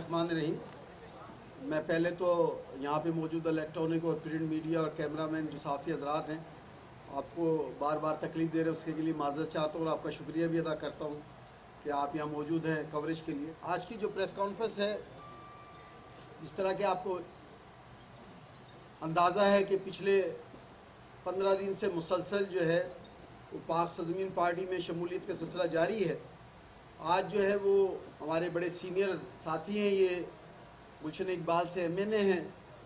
बिस्मिल्लाहिर्रहमानिर्रहीम। मैं पहले तो यहाँ पे मौजूद इलेक्ट्रॉनिक और प्रिंट मीडिया और कैमरामैन जो साफ़ी हजरात हैं, आपको बार बार तकलीफ़ दे रहे हैं, उसके लिए माज़रत चाहता हूँ और आपका शुक्रिया भी अदा करता हूँ कि आप यहाँ मौजूद हैं कवरेज के लिए। आज की जो प्रेस कॉन्फ्रेंस है, जिस तरह के आपको अंदाज़ा है कि पिछले 15 दिन से मुसलसल जो है वो पाक सरज़मीन पार्टी में शमूलियत का सिलसिला जारी है। आज जो है वो हमारे बड़े सीनियर साथी हैं, ये गुलशन इकबाल से MNA हैं,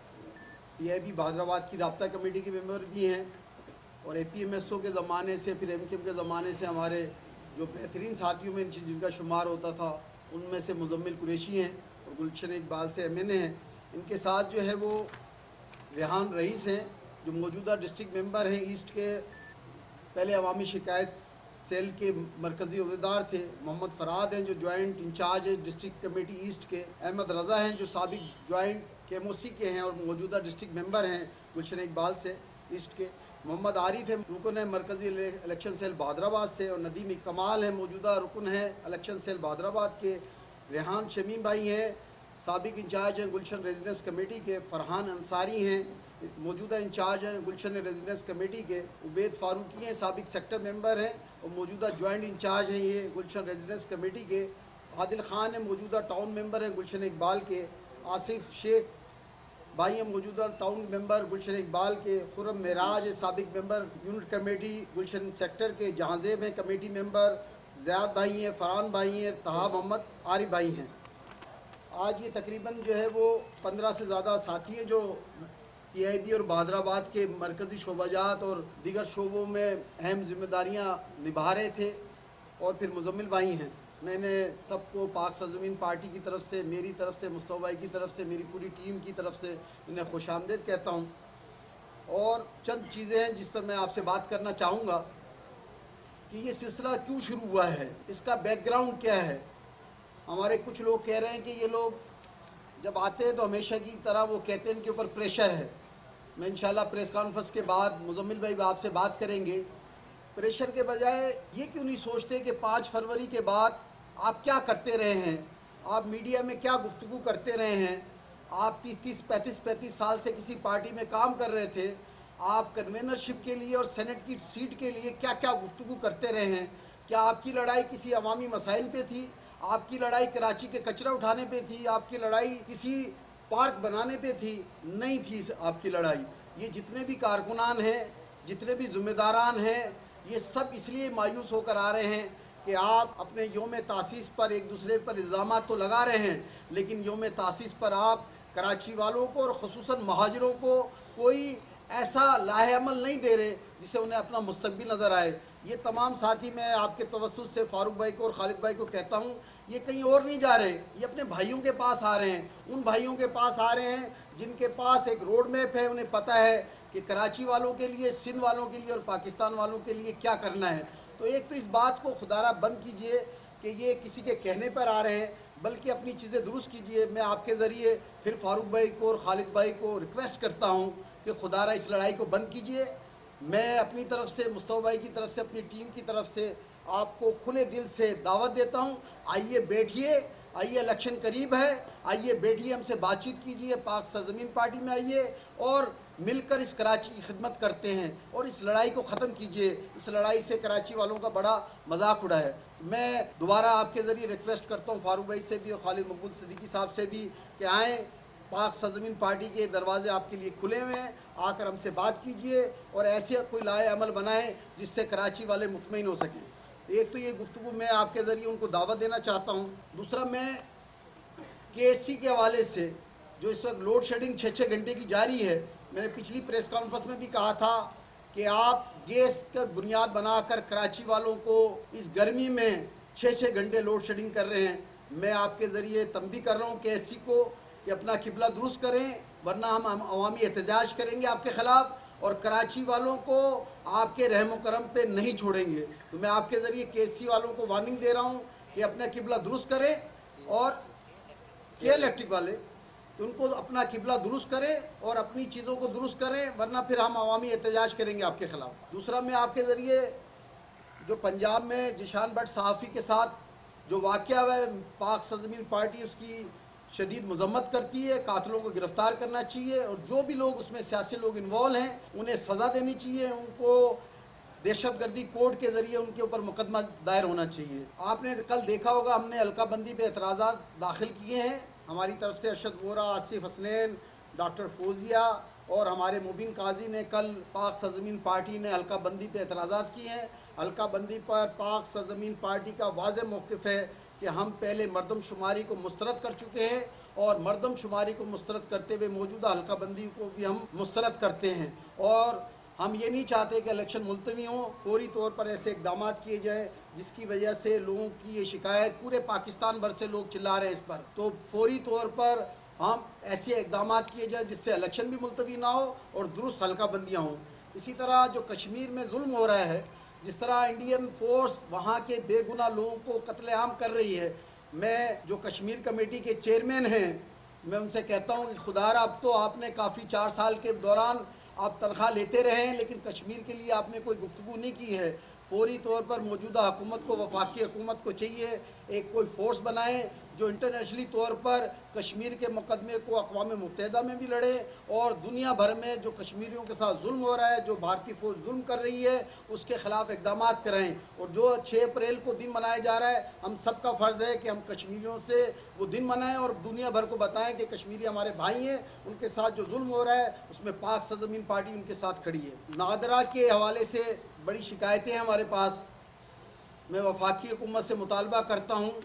PIB भादराबाद की राब्ता कमेटी के मेंबर भी हैं और APMSO के ज़माने से फिर MQM के ज़माने से हमारे जो बेहतरीन साथियों में जिनका शुमार होता था उनमें से मुज़म्मिल कुरैशी हैं और गुलशन इकबाल से MNA हैं। इनके साथ जो है वो रेहान रईस हैं जो मौजूदा डिस्ट्रिक्ट मेंबर हैं ईस्ट के, पहले अवामी शिकायत सेल के मरकज़ी अहदेदार थे। मोहम्मद फराद हैं जो जॉइंट इंचार्ज है डिस्ट्रिक्ट कमेटी ईस्ट के। अहमद रज़ा हैं जो साबिक जॉइंट KMOC के हैं और मौजूदा डिस्ट्रिक्ट मेंबर हैं गुलशन इकबाल से ईस्ट के। मोहम्मद आरिफ है रुकन है मरकज़ी इलेक्शन सेल भादराबाद से और नदीम कमाल है मौजूदा रुकन है इलेक्शन सेल भादराबाद के। रेहान शमीम भाई हैं साबिक इंचार्ज हैं गुलशन रेजिडेंस कमेटी के। फ़रहान अंसारी हैं मौजूदा इंचार्ज हैं गुलशन रेजिडेंस कमेटी के। उबैद फ़ारूकी हैं साबिक सेक्टर मेंबर हैं और मौजूदा जॉइंट इंचार्ज हैं ये गुलशन रेजिडेंस कमेटी के। आदिल ख़ान हैं मौजूदा टाउन मेंबर हैं गुलशन इकबाल के। आसिफ शेख भाई हैं मौजूदा टाउन मेंबर गुलशन इकबाल के। खुरम मेराज है साबिक member unit committee Gulshan sector के। जहांजेब हैं कमेटी मेंबर। ज़ियाद भाई हैं, फ़रहान भाई हैं, तहा मोहम्मद आरिफ भाई हैं। आज ये तकरीबन जो है वो 15 से ज़्यादा साथी हैं जो PIB और भादराबाद के मरकज़ी शोबाजात और दीगर शोबों में अहम जिम्मेदारियां निभा रहे थे। और फिर मुज़म्मिल भाई हैं। मैंने सबको पाक सरज़मीन पार्टी की तरफ से, मेरी तरफ से, मुस्तफ़ा भाई की तरफ से, मेरी पूरी टीम की तरफ से इन्हें खुशामदीद कहता हूँ। और चंद चीज़ें हैं जिस पर मैं आपसे बात करना चाहूँगा कि ये सिलसिला क्यों शुरू हुआ है, इसका बैकग्राउंड क्या है। हमारे कुछ लोग कह रहे हैं कि ये लोग जब आते हैं तो हमेशा की तरह वो कहते हैं इनके ऊपर प्रेशर है। मैं इंशाल्लाह प्रेस कॉन्फ्रेंस के बाद मुज़म्मिल भाई आपसे बात करेंगे। प्रेशर के बजाय ये क्यों नहीं सोचते कि 5 फरवरी के बाद आप क्या करते रहे हैं, आप मीडिया में क्या गुफ्तगू करते रहे हैं। आप 35 साल से किसी पार्टी में काम कर रहे थे, आप कन्वेनरशिप के लिए और सेनेट की सीट के लिए क्या क्या गुफ्तगू करते रहे हैं। क्या आपकी लड़ाई किसी अवामी मसाइल पे थी, आपकी लड़ाई कराची के कचरा उठाने पे थी, आपकी लड़ाई किसी पार्क बनाने पे थी? नहीं थी आपकी लड़ाई। ये जितने भी कारकुनान हैं, जितने भी ज़िम्मेदारान हैं, ये सब इसलिए मायूस होकर आ रहे हैं कि आप अपने योम तासीस पर एक दूसरे पर इल्ज़ामात तो लगा रहे हैं, लेकिन योम तासीस पर आप कराची वालों को और ख़ुसूसन महाजिरों को कोई ऐसा लाहेअमल नहीं दे रहे जिससे उन्हें अपना मुस्तकबिल नज़र आए। ये तमाम साथी मैं आपके तवस्सुस से फ़ारूक भाई को और खालिद भाई को कहता हूँ, ये कहीं और नहीं जा रहे, ये अपने भाइयों के पास आ रहे हैं। उन भाइयों के पास आ रहे हैं जिनके पास एक रोड मैप है, उन्हें पता है कि कराची वालों के लिए, सिंध वालों के लिए और पाकिस्तान वालों के लिए क्या करना है। तो एक तो इस बात को खुदारा बंद कीजिए कि ये किसी के कहने पर आ रहे हैं, बल्कि अपनी चीज़ें दुरुस्त कीजिए। मैं आपके ज़रिए फिर फ़ारूक भाई को और खालिद भाई को रिक्वेस्ट करता हूँ कि खुदारा इस लड़ाई को बंद कीजिए। मैं अपनी तरफ से, मुस्तफ़ा भाई की तरफ से, अपनी टीम की तरफ से आपको खुले दिल से दावत देता हूँ, आइए बैठिए, आइए इलेक्शन करीब है, आइए बैठिए, हमसे बातचीत कीजिए, पाक सरज़मीन पार्टी में आइए और मिलकर इस कराची की खिदमत करते हैं और इस लड़ाई को ख़त्म कीजिए। इस लड़ाई से कराची वालों का बड़ा मजाक उड़ा है। मैं दोबारा आपके ज़रिए रिक्वेस्ट करता हूँ फ़ारूक भाई से भी और खालिद मकबूल सिद्दीकी साहब से भी कि आएँ, पाक सरज़मीन पार्टी के दरवाजे आपके लिए खुले हुए हैं, आकर हमसे बात कीजिए और ऐसे कोई लाए अमल बनाएं जिससे कराची वाले मुतमईन हो सकें। एक तो ये गुफ्तगू मैं आपके ज़रिए उनको दावत देना चाहता हूँ। दूसरा, मैं KSC के हवाले से जो इस वक्त लोड शेडिंग 6-6 घंटे की जारी है, मैंने पिछली प्रेस कॉन्फ्रेंस में भी कहा था कि आप गैस का बुनियाद बनाकर कराची वालों को इस गर्मी में 6-6 घंटे लोड शेडिंग कर रहे हैं। मैं आपके ज़रिए तंबी कर रहा हूँ KSC को कि अपना किबला दुरुस्त करें, वरना हम अवामी एहतजाज करेंगे आपके ख़िलाफ़ और कराची वालों को आपके रहम करम पे नहीं छोड़ेंगे। तो मैं आपके ज़रिए KSC वालों को वार्निंग दे रहा हूँ कि अपना किबला दुरुस्त करें और के इलेक्ट्रिक वाले तो उनको अपना किबला दुरुस्त करें और अपनी चीज़ों को दुरुस्त करें, वरना फिर हम अवामी एहतजाज करेंगे आपके ख़िलाफ़। दूसरा, मैं आपके ज़रिए जो पंजाब में जिशान भट्ट सहाफ़ी के साथ जो वाक़या है, पाक सरज़मीन पार्टी उसकी शदीद मजम्मत करती है। कातिलों को गिरफ्तार करना चाहिए और जो भी लोग उसमें सियासी लोग इन्वॉल्व हैं उन्हें सज़ा देनी चाहिए। उनको दहशतगर्दी कोड के ज़रिए उनके ऊपर मुकदमा दायर होना चाहिए। आपने कल देखा होगा हमने हल्काबंदी पे एतराज़ात दाखिल किए हैं। हमारी तरफ से अरशद वोरा, आसिफ हसनैन, डॉक्टर फौजिया और हमारे मुबीन काजी ने कल पाक सरजमीन पार्टी ने हल्काबंदी पे एतराज़ात किए हैं। हल्काबंदी पर पाक सरजमीन पार्टी का वाज़ेह मौक़िफ़ है कि हम पहले मरदमशुमारी को मुस्तरद कर चुके हैं और मरदमशुमारी को मुस्तरद करते हुए मौजूदा हल्काबंदी को भी हम मुस्तरद करते हैं। और हम ये नहीं चाहते कि इलेक्शन मुलतवी हों। फौरी तौर पर ऐसे इक़दाम किए जाएँ जिसकी वजह से लोगों की ये शिकायत पूरे पाकिस्तान भर से लोग चिल्ला रहे हैं इस पर, तो फौरी तौर पर हम ऐसे इक़दाम किए जाए जिससे इलेक्शन भी मुलतवी ना हो और दुरुस्त हल्काबंदियाँ हों। इसी तरह जो कश्मीर में जुल्म हो रहा है, जिस तरह इंडियन फोर्स वहाँ के बेगुनाह लोगों को कत्लेआम कर रही है, मैं जो कश्मीर कमेटी के चेयरमैन हैं मैं उनसे कहता हूँ कि खुदारा अब तो आपने काफ़ी 4 साल के दौरान आप तनख्वाह लेते रहे हैं लेकिन कश्मीर के लिए आपने कोई गुफ्तगू नहीं की है। फौरी तौर पर मौजूदा हुकूमत को, वफाकी हुकूमत को चाहिए एक कोई फोर्स बनाएं जो इंटरनेशनली तौर पर कश्मीर के मुकदमे को अक़वाम मुत्तहिदा में भी लड़े और दुनिया भर में जो कश्मीरियों के साथ जुल्म हो रहा है, जो भारतीय फौज जुल्म कर रही है, उसके ख़िलाफ़ इक़दाम कराएँ। और जो 6 अप्रैल को दिन मनाया जा रहा है, हम सब का फ़र्ज़ है कि हम कश्मीरियों से वो दिन मनाएँ और दुनिया भर को बताएँ कि कश्मीरी हमारे भाई हैं, उनके साथ जो जुल्म हो रहा है उसमें पाक सरज़मीन पार्टी उनके साथ खड़ी है। नादरा के हवाले से बड़ी शिकायतें हैं हमारे पास। मैं वफाकी हुकूमत से मुतालबा करता हूँ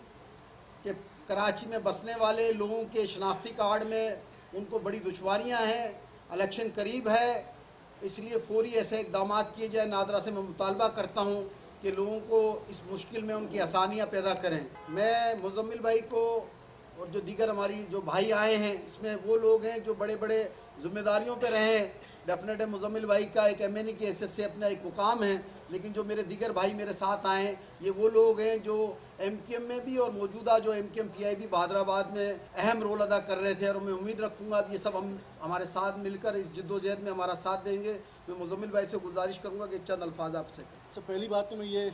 कि कराची में बसने वाले लोगों के शनाख्ती कार्ड में उनको बड़ी दुश्वारियाँ हैं, इलेक्शन करीब है, इसलिए फौरी ऐसे इक़दाम किए जाए। नादरा से मैं मुतालबा करता हूँ कि लोगों को इस मुश्किल में उनकी आसानियाँ पैदा करें। मैं मुज़म्मिल भाई को और जो दीगर हमारी जो भाई आए हैं इसमें वो लोग हैं जो बड़े बड़े ज़िम्मेदारियों पर रहे हैं। डेफिनेट है मुज़म्मिल भाई का एक MNA की हैसियत से अपना एक मुकाम है, लेकिन जो मेरे दीगर भाई मेरे साथ आए हैं ये वो लोग हैं जो MQM में भी और मौजूदा जो MQM PIB बहादराबाद में अहम रोल अदा कर रहे थे और मैं उम्मीद रखूँगा अब ये सब हम हमारे साथ मिलकर इस जद्दोजहद में हमारा साथ देंगे। मैं मुज़म्मिल भाई से गुजारिश करूँगा कि चंद अल्फाज आपसे। तो पहली बात तो मैं ये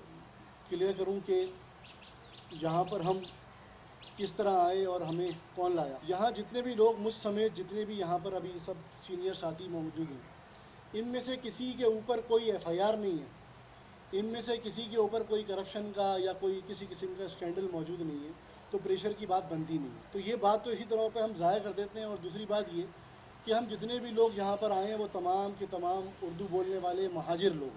क्लियर करूँ कि यहाँ पर हम किस तरह आए और हमें कौन लाया। यहाँ जितने भी लोग मुझ समेत जितने भी यहाँ पर अभी सब सीनियर साथी मौजूद हैं, इनमें से किसी के ऊपर कोई FIR नहीं है, इनमें से किसी के ऊपर कोई करप्शन का या कोई किसी किस्म का स्कैंडल मौजूद नहीं है, तो प्रेशर की बात बनती नहीं है। तो ये बात तो इसी तरह पे हम ज़ाहिर कर देते हैं। और दूसरी बात ये कि हम जितने भी लोग यहाँ पर आए हैं वो तमाम के तमाम उर्दू बोलने वाले महाजिर लोग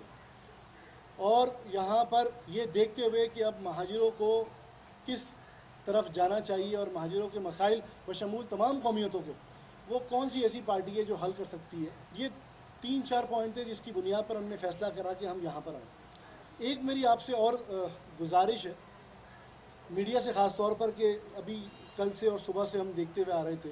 हैं और यहाँ पर ये देखते हुए कि अब महाजिरों को किस तरफ जाना चाहिए और महाजिरों के मसाइल बशमूल तमाम कौमियतों को वो कौन सी ऐसी पार्टी है जो हल कर सकती है, ये 3-4 पॉइंट थे जिसकी बुनियाद पर हमने फ़ैसला करा कि हम यहाँ पर आए। एक मेरी आपसे और गुजारिश है मीडिया से ख़ास तौर पर कि अभी कल से और सुबह से हम देखते हुए आ रहे थे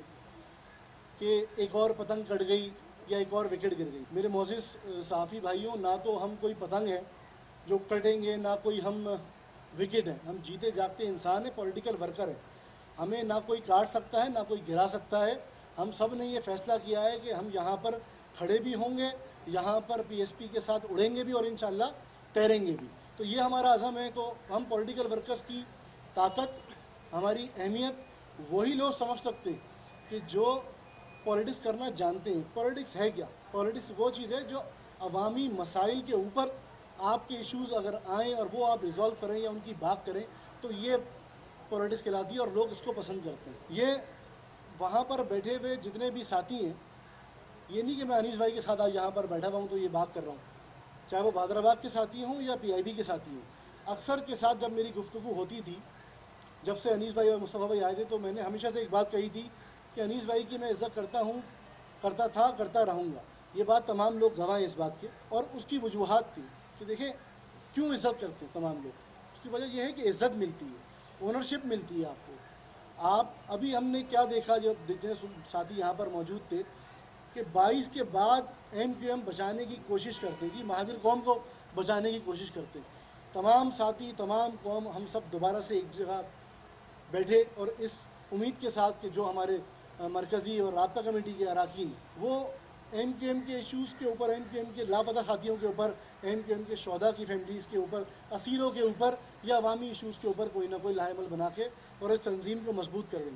कि एक और पतंग कट गई या एक और विकेट गिर गई। मेरे मोअज़्ज़िज़ सहाफ़ी भाइयों, ना तो हम कोई पतंग हैं जो कटेंगे, ना कोई हम विकेट हैं। हम जीते जागते इंसान हैं, पॉलिटिकल वर्कर हैं। हमें ना कोई काट सकता है ना कोई गिरा सकता है। हम सब ने ये फ़ैसला किया है कि हम यहाँ पर खड़े भी होंगे, यहाँ पर PSP के साथ उड़ेंगे भी और इंशाल्लाह तैरेंगे भी। तो ये हमारा अज़म है। तो हम पॉलिटिकल वर्कर्स की ताकत, हमारी अहमियत वही लोग समझ सकते हैं कि जो पॉलिटिक्स करना जानते हैं। पॉलिटिक्स है क्या? पॉलिटिक्स वो चीज़ है जो अवामी मसाइल के ऊपर आपके इश्यूज़ अगर आएँ और वो आप रिज़ॉल्व करें या उनकी बात करें तो ये पॉलिटिक्स कहलाती है और लोग इसको पसंद करते हैं। ये वहाँ पर बैठे हुए जितने भी साथी हैं, ये नहीं कि मैं अनीस भाई के साथ आज यहाँ पर बैठा हुआ हूँ तो ये बात कर रहा हूँ, चाहे वो बहादराबाद के साथी हों या PIB के साथी हों। अक्सर के साथ जब मेरी गुफ्तगू होती थी, जब से अनीस भाई और मुस्तफ़ा भाई आए थे, तो मैंने हमेशा से एक बात कही थी कि अनीस भाई की मैं इज़्ज़त करता हूँ, करता था, करता रहूँगा। ये बात तमाम लोग गवाह हैं इस बात के। और उसकी वजूहात थी कि देखें क्यों इज़्ज़त करते हैं तमाम लोग। उसकी वजह यह है कि इज़्ज़त मिलती है, ओनरशिप मिलती है आपको। आप अभी हमने क्या देखा, जब जितने साथी यहाँ पर मौजूद थे, कि 22 के बाद MQM बचाने की कोशिश करते जी, महाजिर कौम को बचाने की कोशिश करते। तमाम साथी, तमाम कौम, हम सब दोबारा से एक जगह बैठे और इस उम्मीद के साथ कि जो हमारे मरकज़ी और राब्ता कमेटी के अरकान वो MQM के इशूज़ के ऊपर, MQM के लापता साथियों के ऊपर, MQM के शोधा की फैमिलीज़ के ऊपर, असीरों के ऊपर या अवामी इशूज़ के ऊपर कोई ना कोई लाहेमल बना के और इस तंजीम को मजबूत कर देंगे।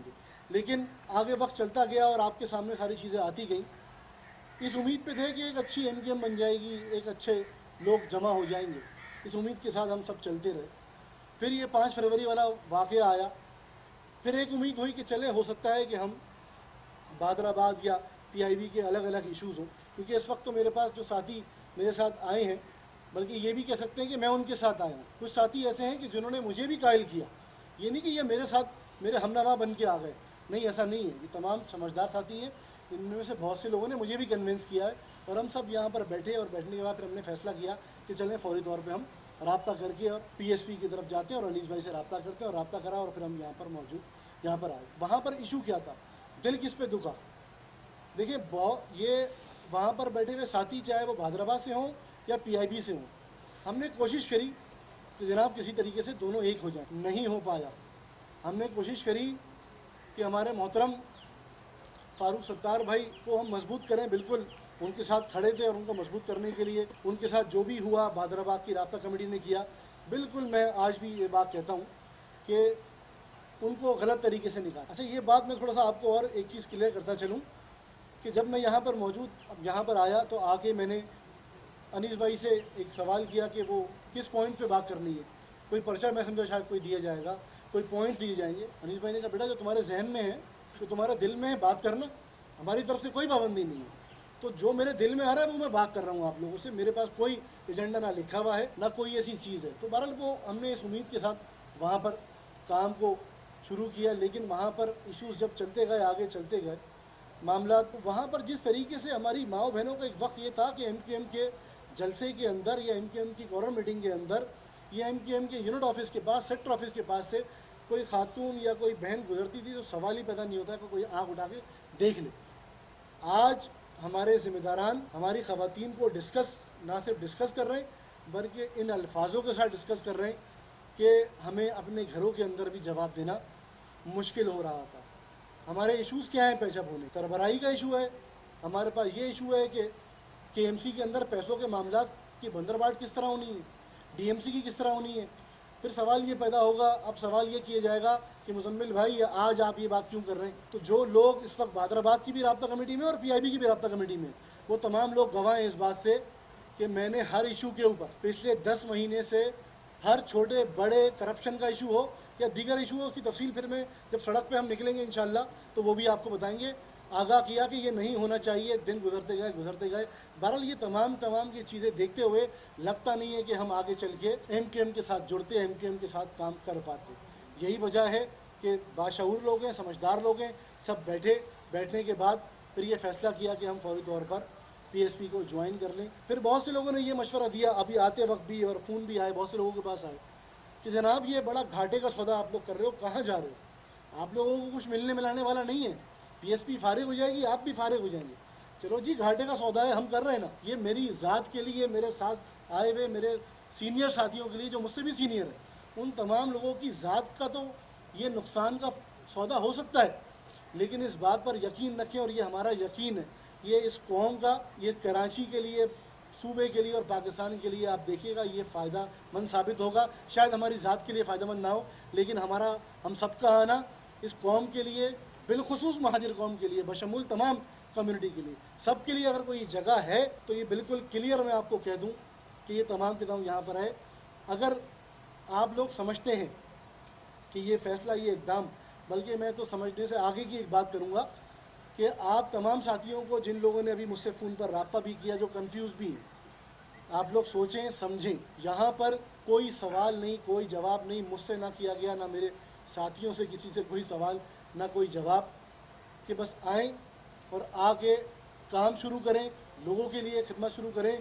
लेकिन आगे वक्त चलता गया और आपके सामने सारी चीज़ें आती गई। इस उम्मीद पे थे कि एक अच्छी MQM बन जाएगी, एक अच्छे लोग जमा हो जाएंगे, इस उम्मीद के साथ हम सब चलते रहे। फिर ये 5 फरवरी वाला वाक़या आया, फिर एक उम्मीद हुई कि चले हो सकता है कि हम बादराबाद या PIB के अलग अलग इश्यूज़ हों, क्योंकि इस वक्त तो मेरे पास जो साथी मेरे साथ आए हैं, बल्कि ये भी कह सकते हैं कि मैं उनके साथ आया हूँ। कुछ साथी ऐसे हैं कि जिन्होंने मुझे भी कायल किया, ये नहीं कि ये मेरे साथ मेरे हमनवा बन के आ गए, नहीं, ऐसा नहीं है। ये तमाम समझदार साथी हैं, इनमें से बहुत से लोगों ने मुझे भी कन्विंस किया है और हम सब यहाँ पर बैठे और बैठने के बाद फिर हमने फैसला किया कि चलें फौरी तौर पर हम रब्ता करके और PSP की तरफ जाते हैं और अनीस भाई से रब्ता करते हैं और रब्ता करा और फिर हम यहाँ पर आए। वहाँ पर इशू क्या था, दिल किस पे दुखा। देखिए ये वहाँ पर बैठे हुए साथी चाहे वो भादराबाद से हों या PIB से हों, हमने कोशिश करी कि जनाब किसी तरीके से दोनों एक हो जाएं, नहीं हो पाया। हमने कोशिश करी कि हमारे मोहतरम फारूक सत्तार भाई को हम मजबूत करें, बिल्कुल उनके साथ खड़े थे और उनको मजबूत करने के लिए उनके साथ जो भी हुआ भादराबाद की रब्ता कमेटी ने किया, बिल्कुल मैं आज भी ये बात कहता हूँ कि उनको गलत तरीके से निकाला। अच्छा, ये बात मैं थोड़ा सा आपको और एक चीज़ क्लियर करता चलूँ कि जब मैं यहाँ पर यहाँ पर आया तो आके मैंने अनीस भाई से एक सवाल किया कि वो किस पॉइंट पे बात करनी है। कोई पर्चा मैं समझा शायद कोई दिया जाएगा, कोई पॉइंट दिए जाएंगे। अनीस भाई ने कहा बेटा जो तुम्हारे जहन में है, जो तुम्हारे दिल में है बात करना, हमारी तरफ से कोई पाबंदी नहीं है। तो जो मेरे दिल में आ रहा है वो मैं बात कर रहा हूँ आप लोगों से, मेरे पास कोई एजेंडा ना लिखा हुआ है ना कोई ऐसी चीज़ है। तो बहरहाल वो हमने इस उम्मीद के साथ वहाँ पर काम को शुरू किया, लेकिन वहाँ पर इश्यूज़ जब चलते गए, आगे चलते गए मामला, तो वहाँ पर जिस तरीके से हमारी माओ बहनों का एक वक्त ये था कि MQM के जलसे के अंदर या MQM की कॉरम मीटिंग के अंदर या MQM के यूनिट ऑफिस के पास, सेक्टर ऑफिस के पास से कोई खातून या कोई बहन गुजरती थी तो सवाल ही पैदा नहीं होता कि कोई आँख उठा के देख ले। आज हमारे ज़िम्मेदारान हमारी ख़वातीन को ना सिर्फ डिस्कस कर रहे हैं बल्कि इन अल्फाजों के साथ डिस्कस कर रहे हैं कि हमें अपने घरों के अंदर भी जवाब देना मुश्किल हो रहा था। हमारे इश्यूज़ क्या हैं पेश होने, सरबराही का इशू है, हमारे पास ये इशू है कि KMC के अंदर पैसों के मामला की बंदरबाट किस तरह होनी है, DMC की किस तरह होनी है। फिर सवाल ये पैदा होगा, अब सवाल ये किया जाएगा कि मुजम्मिल भाई आज आप ये बात क्यों कर रहे हैं। तो जो लोग इस वक्त भादराबाद की भी रब्ता कमेटी में और PIB की भी रब्ता कमेटी में, वो तमाम लोग गवाह हैं इस बात से कि मैंने हर इशू के ऊपर पिछले 10 महीने से हर छोटे बड़े करप्शन का इशू हो या दीगर इशू हो, उसकी तफसील फिर मैं जब सड़क पे हम निकलेंगे इंशाल्लाह तो वो भी आपको बताएंगे, आगाह किया कि ये नहीं होना चाहिए। दिन गुजरते गए। बहरहाल ये तमाम की चीज़ें देखते हुए लगता नहीं है कि हम आगे चल के MQM के साथ जुड़ते, MQM के साथ काम कर पाते। यही वजह है कि बाशऊर लोग हैं, समझदार लोग हैं, सब बैठने के बाद फिर ये फ़ैसला किया कि हम फौरी तौर पर PSP को ज्वाइन कर लें। फिर बहुत से लोगों ने ये मशवरा दिया, अभी आते वक्त भी, और फ़ोन भी आए बहुत से लोगों के पास आए कि जनाब ये बड़ा घाटे का सौदा आप लोग कर रहे हो, कहाँ जा रहे हो, आप लोगों को कुछ मिलने मिलाने वाला नहीं है, PSP फारिग हो जाएगी, आप भी फारिग हो जाएंगे। चलो जी, घाटे का सौदा है, हम कर रहे हैं ना। ये मेरी ज़ात के लिए, मेरे साथ आए हुए मेरे सीनियर साथियों के लिए जो मुझसे भी सीनियर है, उन तमाम लोगों की ज़ात का तो ये नुकसान का सौदा हो सकता है, लेकिन इस बात पर यकीन रखें, और ये हमारा यकीन है, ये इस कौम का, ये कराची के लिए, सूबे के लिए और पाकिस्तान के लिए आप देखिएगा ये फ़ायदा मंद साबित होगा। शायद हमारी ज़ात के लिए फ़ायदेमंद ना हो, लेकिन हम सबका आना इस कौम के लिए, बिलखुसूस महाजिर कौम के लिए, बशमूल तमाम कम्युनिटी के लिए, सब के लिए अगर कोई जगह है तो ये बिल्कुल क्लियर मैं आपको कह दूं कि ये तमाम यहाँ पर है। अगर आप लोग समझते हैं कि ये फ़ैसला, ये इक़दाम, बल्कि मैं तो समझने से आगे की एक बात करूँगा कि आप तमाम साथियों को, जिन लोगों ने अभी मुझसे फ़ोन पर रब्ता भी किया, जो कंफ्यूज भी हैं, आप लोग सोचें समझें, यहाँ पर कोई सवाल नहीं, कोई जवाब नहीं, मुझसे ना किया गया, ना मेरे साथियों से किसी से कोई सवाल ना कोई जवाब, कि बस आएँ और आके काम शुरू करें, लोगों के लिए खिदमत शुरू करें।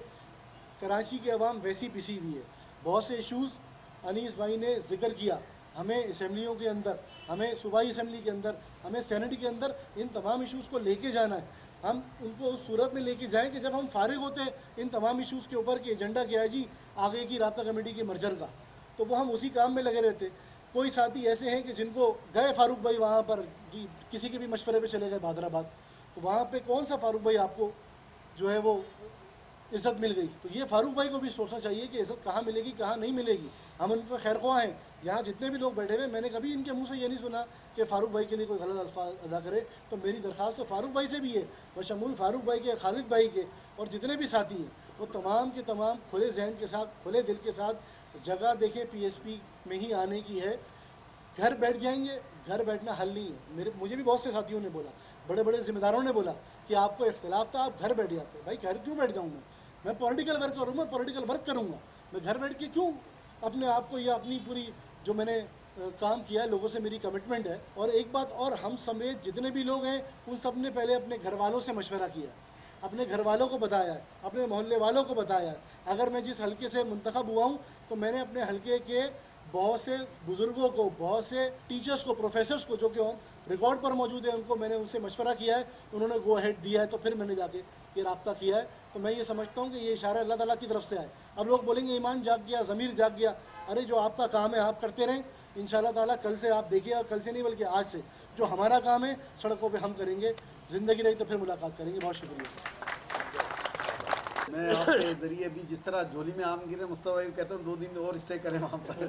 कराची की आवाम वैसी पिसी हुई है, बहुत से इश्यूज़ अनीस भाई ने ज़िक्र किया, हमें असम्बलियों के अंदर, हमें सूबाई असम्बली के अंदर, हमें सेनेट के अंदर इन तमाम इश्यूज़ को लेके जाना है। हम उनको उस सूरत में लेके जाएं कि जब हम फारिग होते हैं इन तमाम इश्यूज़ के ऊपर कि एजेंडा क्या है जी आगे की रब्ता कमेटी के मर्जर का, तो वो हम उसी काम में लगे रहते। कोई साथी ऐसे हैं कि जिनको गए फारूक भाई वहाँ पर जी, किसी के भी मशवरे पे चले गए भादराबाद, तो वहाँ पे कौन सा फारूक भाई आपको जो है वो इज़्ज़त मिल गई। तो ये फारूक भाई को भी सोचना चाहिए कि इज़्ज़त कहाँ मिलेगी, कहाँ नहीं मिलेगी। हम उन पर खैरख्वाह हैं। यहाँ जितने भी लोग बैठे हुए, मैंने कभी इनके मुंह से ये नहीं सुना कि फारूक भाई के लिए कोई गलत अल्फाज अदा करे। तो मेरी दरख्वास्त तो फारूक भाई से भी है, बशमूल फारूक भाई के, खालिद भाई के और जितने भी साथी हैं, वो तमाम के तमाम खुले जहन के साथ, खुले दिल के साथ जगह देखें PSP में ही आने की है। घर बैठ जाएंगे, घर बैठना हल नहीं है। मुझे भी बहुत से साथियों ने बोला, बड़े बड़े ज़िम्मेदारों ने बोला कि आपको इख्तिलाफ था, आप घर बैठ जाते। भाई घर क्यों बैठ जाऊँ मैं पॉलिटिकल वर्क करूँ, मैं पॉलिटिकल वर्क करूँगा। मैं घर बैठ के क्यों अपने आप को या अपनी पूरी जो मैंने काम किया है, लोगों से मेरी कमिटमेंट है। और एक बात और, हम समेत जितने भी लोग हैं उन सब ने पहले अपने घर वालों से मशवरा किया, अपने घर वालों को बताया है, अपने मोहल्ले वालों को बताया है। अगर मैं जिस हल्के से मुंतखब हुआ हूँ तो मैंने अपने हल्के के बहुत से बुज़ुर्गों को, बहुत से टीचर्स को, प्रोफेसर्स को, जो कि रिकॉर्ड पर मौजूद है, उनको मैंने उनसे मशवरा किया है, उन्होंने गो अहेड दिया है। तो फिर मैंने जाके ये रब्ता किया है। तो मैं ये समझता हूँ कि ये इशारा अल्लाह ताला की तरफ से आए। अब लोग बोलेंगे ईमान जाग गया, ज़मीर जाग गया। अरे जो आपका काम है आप करते रहें, इंशाअल्लाह ताला कल से आप देखिएगा, कल से नहीं बल्कि आज से जो हमारा काम है सड़कों पे हम करेंगे। ज़िंदगी रही तो फिर मुलाकात करेंगे। बहुत शुक्रिया। मैं आपके ज़रिए भी जिस तरह झोली में आम गिरे मुस्तफा भाई कहता हूँ 2 दिन और स्टे करें वहाँ पर।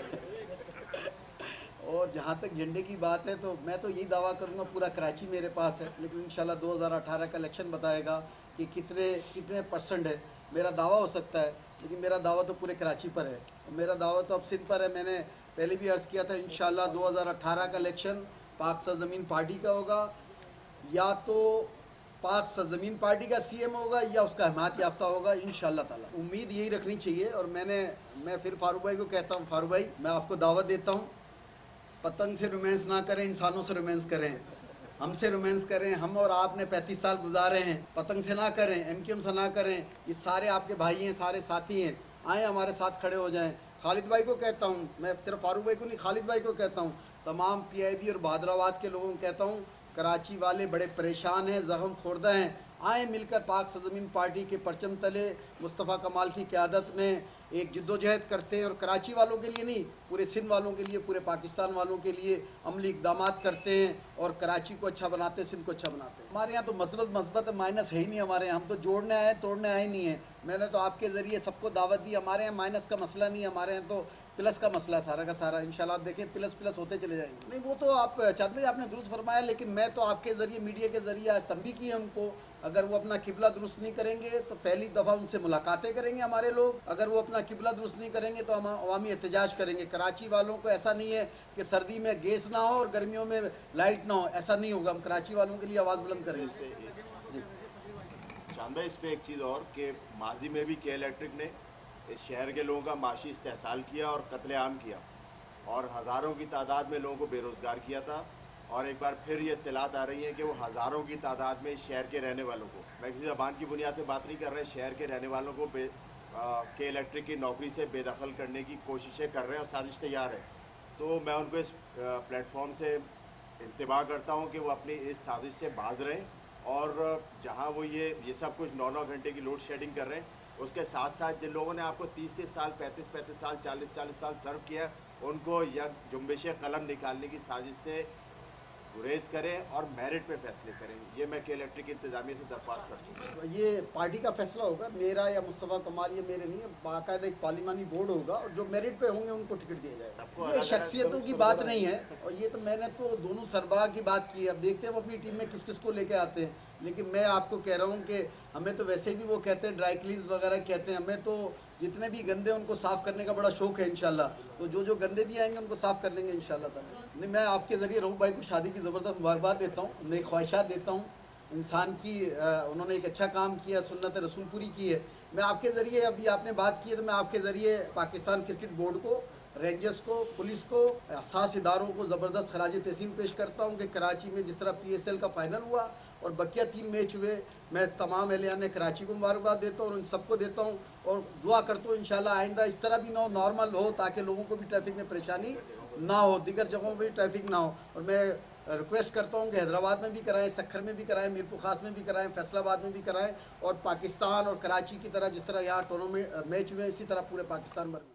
और जहाँ तक झंडे की बात है तो मैं तो यही दावा करूँगा, पूरा कराची मेरे पास है, लेकिन इंशाल्लाह 2018 का इलेक्शन बताएगा कि कितने % है। मेरा दावा हो सकता है, लेकिन मेरा दावा तो पूरे कराची पर है, मेरा दावा तो अब सिंध पर है। मैंने पहले भी अर्ज़ किया था, इंशाल्लाह 2018 का इलेक्शन पाक सरज़मीन पार्टी का होगा, या तो पाक सरज़मीन पार्टी का CM होगा या उसका हिमायत याफ्ता होगा इंशाअल्लाह ताला। उम्मीद यही रखनी चाहिए। और मैं फिर फारूक भाई को कहता हूँ, फारूक भाई मैं आपको दावत देता हूँ, पतंग से रोमांस ना करें, इंसानों से रोमांस करें, हमसे रोमांस करें। हम और आपने 35 साल गुजारे हैं, पतंग से ना करें, MQM से ना करें। ये सारे आपके भाई हैं, सारे साथी हैं, आए हमारे साथ खड़े हो जाएं। खालिद भाई को कहता हूँ, मैं सिर्फ फारूक भाई को नहीं, खालिद भाई को कहता हूँ, तमाम PIB और बहादराबाद के लोगों को कहता हूँ, कराची वाले बड़े परेशान हैं, ज़ख्म खोर्दा हैं, आए मिलकर पाक सरज़मीन पार्टी के परचम तले मुस्तफ़ा कमाल की क़यादत में एक जद्दोजहद करते हैं। और कराची वालों के लिए नहीं, पूरे सिंध वालों के लिए, पूरे पाकिस्तान वालों के लिए अमली इक़दामात करते हैं और कराची को अच्छा बनाते हैं, सिंध को अच्छा बनाते हैं। हमारे यहाँ तो मस्बत माइनस है ही नहीं हमारे यहाँ, हम तो जोड़ने आए, तोड़ने आए नहीं हैं। मैंने तो आपके ज़रिए सबको दावत दी, हमारे यहाँ माइनस का मसला नहीं है, हमारे यहाँ तो प्लस का मसला है सारा का सारा। इंशाल्लाह आप देखें प्लस होते चले जाएंगे। नहीं वो तो आप चाँद भाई आपने दुरुस्त फरमाया, लेकिन मैं तो आपके ज़रिए, मीडिया के ज़रिए आज तंबीह की है उनको, अगर वो अपना किबला दुरुस्त नहीं करेंगे तो पहली दफ़ा उनसे मुलाकातें करेंगे हमारे लोग। अगर वो अपना किबला दुरुस्त नहीं करेंगे तो हम अवामी एहतजाज करेंगे। कराची वालों को ऐसा नहीं है कि सर्दी में गैस ना हो और गर्मियों में लाइट ना हो, ऐसा नहीं होगा। हम कराची वालों के लिए आवाज़ बुलंद करेंगे इस पर। जी चांद भाई, इस पर एक चीज़ और कि माजी में भी के इलेक्ट्रिक ने इस शहर के लोगों का माशी इस्तेहसाल किया और कत्लेआम किया और हज़ारों की तादाद में लोगों को बेरोज़गार किया था। और एक बार फिर ये इत्तलात आ रही है कि वो हज़ारों की तादाद में शहर के रहने वालों को, मैं किसी ज़बान की बुनियाद पे बात नहीं कर रहे, शहर के रहने वालों को के इलेक्ट्रिक की नौकरी से बेदखल करने की कोशिशें कर रहे हैं और साजिश तैयार है। तो मैं उनको इस प्लेटफॉर्म से इंतबाह करता हूँ कि वो अपनी इस साजिश से बाज रहें और जहाँ वो ये सब कुछ 9-9 घंटे की लोड शेडिंग कर रहे हैं, उसके साथ साथ जिन लोगों ने आपको 30-30 साल, 35-35 साल, 40-40 साल सर्व किया, उनको यह जुम्बिश कलम निकालने की साजिश से गुरेज करें और मेरिट पे फैसले करें। ये मैं के इलेक्ट्रिक इंतजामिया से दरख्वास्त करता हूँ। ये पार्टी का फैसला होगा, मेरा या मुस्तफ़ा कमाल, ये मेरे नहीं है, बाकायदा एक पार्लिमानी बोर्ड होगा और जो मेरिट पे होंगे उनको टिकट दिया जाएगा। ये शख्सियतों की बात नहीं है, और ये तो मैंने तो दोनों सरबराह की बात की है। अब देखते हैं वो अपनी टीम में किस किस को लेके आते हैं, लेकिन मैं आपको कह रहा हूँ कि हमें तो वैसे भी वो कहते हैं ड्राई क्लीन्स वगैरह कहते हैं, हमें तो जितने भी गंदे उनको साफ़ करने का बड़ा शौक़ है इंशाल्लाह। तो जो गंदे भी आएंगे उनको साफ़ कर लेंगे इंशाल्लाह ताला। नहीं, मैं आपके ज़रिए रहूफ़ भाई को शादी की ज़बरदस्त मुबारकबाद देता हूँ, नई ख्वाहिशात देता हूँ। इंसान की उन्होंने एक अच्छा काम किया, सुन्नत रसूल पूरी की है। मैं आपके ज़रिए, अभी आपने बात की है तो मैं आपके ज़रिए पाकिस्तान क्रिकेट बोर्ड को, रेंजर्स को, पुलिस को, एहसास इदारों को ज़बरदस्त खराज तहसीन पेश करता हूँ कि कराची में जिस तरह PSL का फ़ाइनल हुआ और बकिया 3 मैच हुए, मैं तमाम एहलियान कराची को मुबारकबाद देता हूँ और उन सबको देता हूँ और दुआ करता हूँ इंशाल्लाह आइंदा इस तरह भी ना हो, नॉर्मल हो, ताकि लोगों को भी ट्रैफिक में परेशानी ना हो, दीगर जगहों पर भी ट्रैफिक ना हो। और मैं रिक्वेस्ट करता हूँ कि हैदराबाद में भी कराएं, सखर में भी कराएं, मीरपुर खास में भी कराएं, फैसलाबाद में भी कराएं, और पाकिस्तान और कराची की तरह जिस तरह यहाँ टूर्नामेंट मैच हुए इसी तरह पूरे पाकिस्तान भर में।